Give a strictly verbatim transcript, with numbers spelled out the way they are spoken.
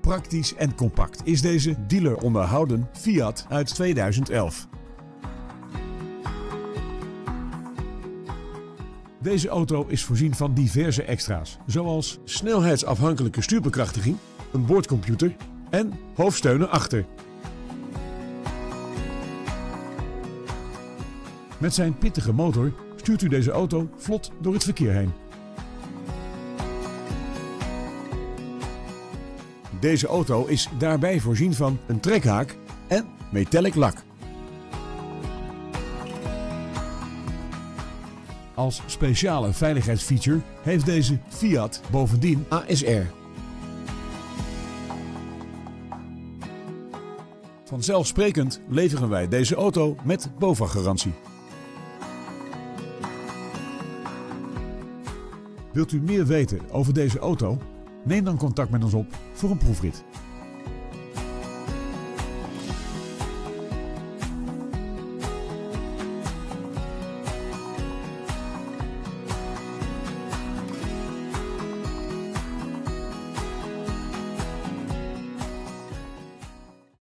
praktisch en compact is deze dealer onderhouden Fiat uit tweeduizend elf. Deze auto is voorzien van diverse extra's, zoals snelheidsafhankelijke stuurbekrachtiging, een boordcomputer en hoofdsteunen achter. Met zijn pittige motor stuurt u deze auto vlot door het verkeer heen. Deze auto is daarbij voorzien van een trekhaak en metallic lak. Als speciale veiligheidsfeature heeft deze Fiat bovendien A S R. Vanzelfsprekend leveren wij deze auto met BOVAG-garantie. Wilt u meer weten over deze auto? Neem dan contact met ons op voor een proefrit.